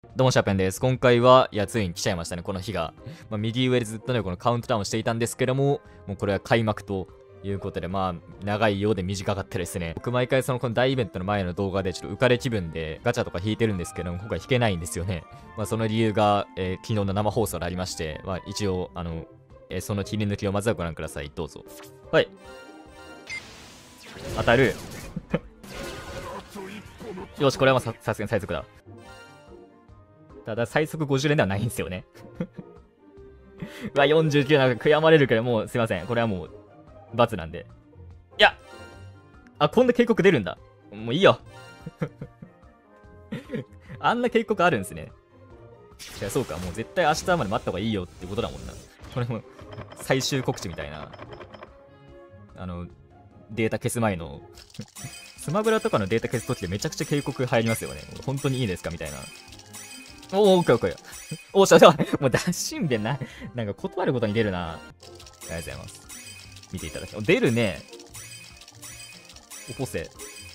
どうもシャーペンです。今回は、ついに来ちゃいましたね、この日が。右上でずっとね、このカウントダウンしていたんですけども、もうこれは開幕ということで、長いようで短かったですね。僕毎回この大イベントの前の動画でちょっと浮かれ気分でガチャとか引いてるんですけども、今回引けないんですよね。その理由が、昨日の生放送でありまして、一応、その切り抜きをまずはご覧ください。どうぞ。はい。当たる。よし、これはさすがに最速だ。ただ、最速50連ではないんですよね。49なんか悔やまれるけど、もうすいません。これはもう、罰なんで。いやこんな警告出るんだ。もういいよ。あんな警告あるんですね。いや、そうか。もう絶対明日まで待った方がいいよってことだもんな。これも、最終告知みたいな。データ消す前のスマブラとかのデータ消すときでめちゃくちゃ警告入りますよね。本当にいいですかみたいな。オッケーオッケー。おっしゃ、もう脱心弁なんか断ることに出るな。ありがとうございます。見ていただき出るね。おポセ。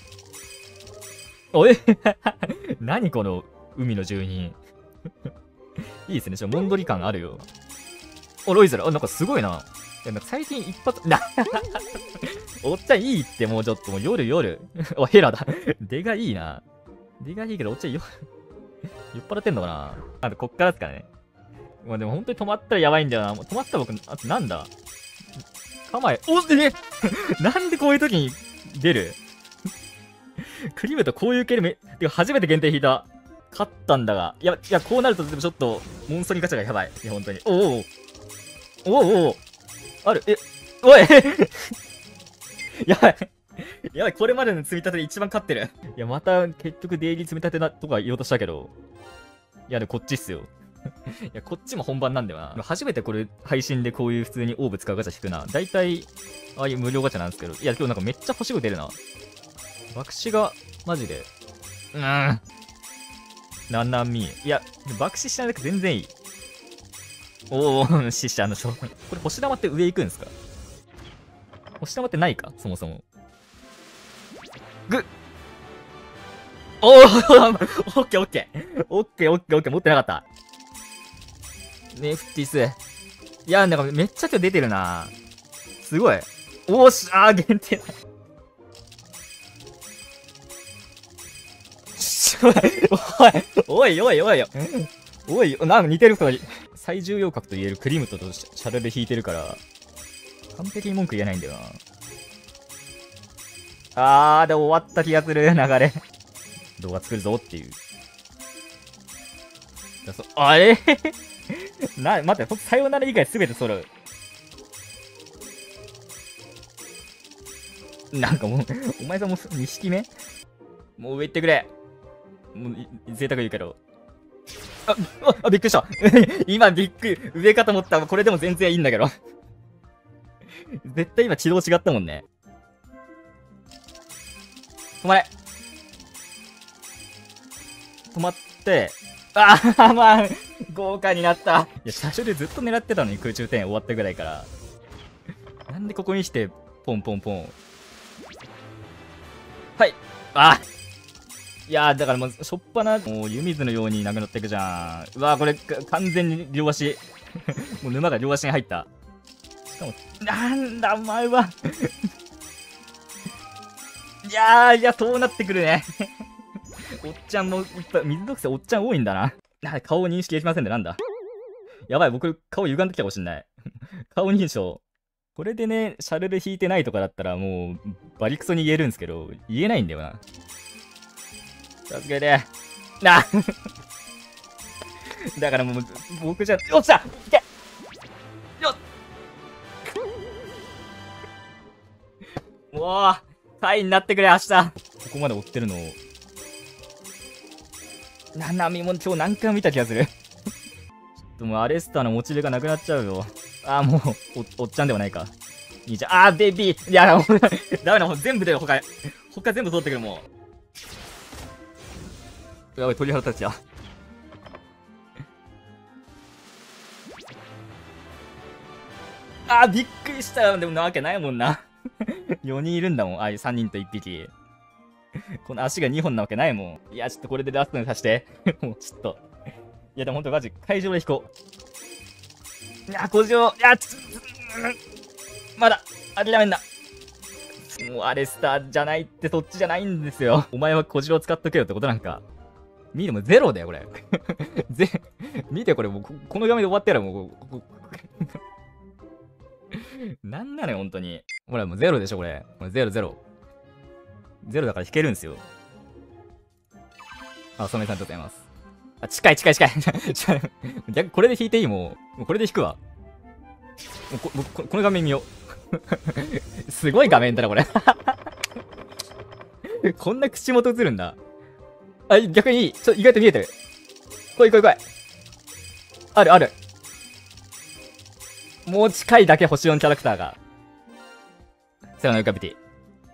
何この海の住人。いいですね。モンドリ感あるよ。ロイズラ。なんかすごいな。なんか最近一発、おっちゃんいいって、もうちょっと、もう夜。ヘラだ。出がいいな。出がいいけど、おっちゃん酔っ払ってんのかな。あと、こっからですからね。でも本当に止まったらやばいんだよな。もう止まったら僕、あとなんだ構え、なんでこういう時に出るクリムとこういう系でてか初めて限定引いた。勝ったんだが。いや、こうなるとでもちょっと、モンストにガチャがやばい。いや、本当に。おある、おいやばい、これまでの積み立てで一番勝ってる。いや、また結局出入り積み立てだとか言おうとしたけど。いや、で、こっちっすよ。いや、こっちも本番なんだよな。初めてこれ、配信でこういう普通にオーブ使うガチャ引くな。だいたい、ああいう無料ガチャなんですけど。いや、今日なんかめっちゃ星が出るな。爆死が、マジで。なんなんみ。いや、爆死しないだけ全然いい。死者の勝負。これ星玉って上行くんですか？星玉ってないかそもそも。オッケー。持ってなかった。ネフティス。いや、なんかめっちゃ今日出てるな。すごい。限定だ。おい、なんか似てる人が最重要格と言えるクリムトとシャルで引いてるから、完璧に文句言えないんだよな。で終わった気がする、流れ。動画作るぞっていう。待って、さよなら以外すべて揃う。なんかもう、お前さんも2匹目もう上行ってくれ。もう、贅沢言うけど。びっくりした。今上かと思った。これでも全然いいんだけど。絶対今軌道違ったもんね。止まれ。止まって、豪華になった。いや、車種でずっと狙ってたのに空中転終わったぐらいから。なんでここにして、ポン。はい。いやだからもう、しょっぱな、もう湯水のようになくなっていくじゃん。これ、完全に両足。もう沼が両足に入った。しかも、なんだ、お前は。いや、そうなってくるね。おっちゃんもいっぱい、水属性おっちゃん多いんだな。顔認識できませんね、なんだ。やばい、僕、顔歪んできたかもしんない。顔認証。これでね、シャルで引いてないとかだったらもう、バリクソに言えるんですけど、言えないんだよな。助けて。だからもう、僕じゃ、よっしゃいけよっもう、タイになってくれ、明日。ここまで追ってるのを。ナナミも今日何回も見た気がする。ちょっともうアレスターのモチベがなくなっちゃうよ。もう、おっちゃんではないか。兄ちゃん、ベビー。いや、もう、ダメだ、もう全部だよ、他全部通ってくる、もう。やばい、鳥肌立ちや。びっくりしたよ。でもなわけないもんな。4人いるんだもん。3人と1匹。この足が2本なわけないもん。いや、ちょっとこれでラストにさして。もうちょっと。 いや、でもほんとマジ、会場で引こう。いや、小城、いや、まだ、諦めんな。もうアレスターじゃないって、そっちじゃないんですよ。お前は小城を使っとけよってことなんか。見てもゼロだよ、これ。見てこれ、もうこの画面で終わってやるもう。なんなのよ、ほんとに。ほら、もうゼロでしょ、これ。これゼロゼロ。ゼロだから引けるんですよ。あ、ソメさんありがとうございます。あ、近い。逆これで引いていいもうこれで引くわ。もうこの画面見よう。すごい画面だな、これ。こんな口元映るんだ。あ、逆にいい。意外と見えてる。来い。ある。もう近いだけ星4キャラクターが。セラのカビティ。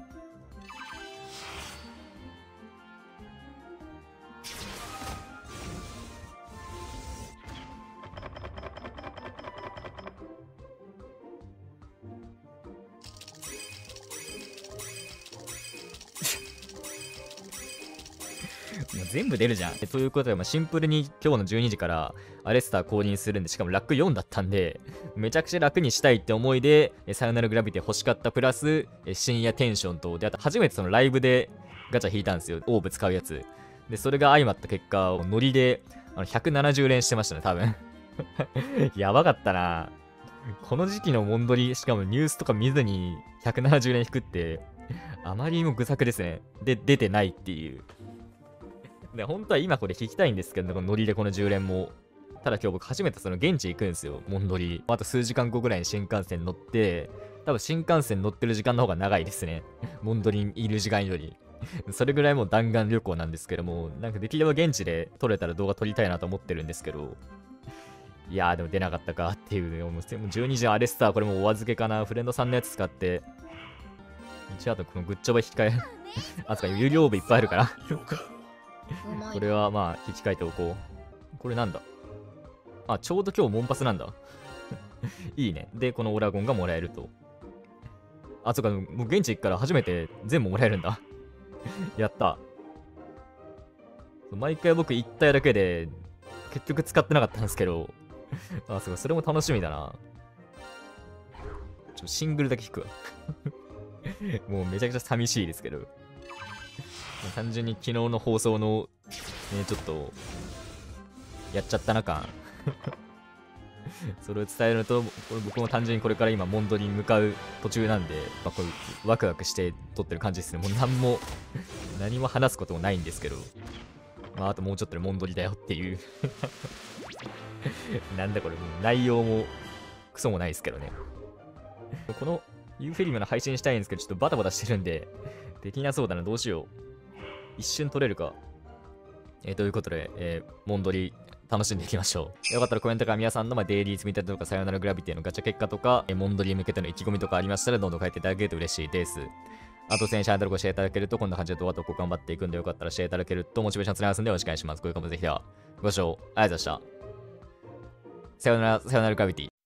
もう全部出るじゃん。ということで、シンプルに今日の12時からアレスター公認するんで、しかもラック4だったんで、めちゃくちゃ楽にしたいって思いで、さよならグラビティ欲しかったプラス、深夜テンションと、で、あと初めてそのライブでガチャ引いたんですよ。オーブ使うやつ。で、それが相まった結果、ノリで170連してましたね、多分。やばかったな。この時期のモンドリ、しかもニュースとか見ずに170連引くって、あまりにも愚策ですね。で、出てないっていう。で、本当は今これ引きたいんですけど、このノリでこの10連も。ただ今日僕初めてその現地行くんですよ、モンドリ。あと数時間後ぐらいに新幹線乗って、多分新幹線乗ってる時間の方が長いですね。モンドリにいる時間より。それぐらいもう弾丸旅行なんですけども、なんかできれば現地で撮れたら動画撮りたいなと思ってるんですけど、いやーでも出なかったかっていうね、もう12時アレスターこれもうお預けかな。フレンドさんのやつ使って、一応あとこのグッジョブ引き換え、あとか有料部いっぱいあるから。これはまあ引き換えておこう。これなんだ？あ、ちょうど今日モンパスなんだ。いいね。で、このオラゴンがもらえると。あ、そうか、もう現地行くから初めて全部もらえるんだ。やった。毎回僕行っただけで、結局使ってなかったんですけど。あ、そうか、それも楽しみだな。シングルだけ引くわ。もうめちゃくちゃ寂しいですけど。単純に昨日の放送の、ね、ちょっと、やっちゃったな感。それを伝えると、僕も単純にこれから今、モンドリに向かう途中なんで、まあ、こうワクワクして撮ってる感じですね。もう何も話すこともないんですけど、まあ、あともうちょっとでモンドリだよっていう。なんだこれ、もう内容もクソもないですけどね。このユーフェリムの配信したいんですけど、ちょっとバタバタしてるんで、できなそうだな、どうしよう。一瞬撮れるか。ということで、モンドリ楽しんでいきましょう。よかったらコメントから皆さんのデイリー積み立てとかさよならグラビティのガチャ結果とか、モンドリに向けての意気込みとかありましたらどんどん書いていただけると嬉しいです。あと1000チャンネルごシェアいただけるとこんな感じで動画投稿頑張っていくんでよかったらシェアいただけるとモチベーションつながりますんでよろしくお願いします。こういう感じでぜひではご視聴ありがとうございました。さよならグラビティ。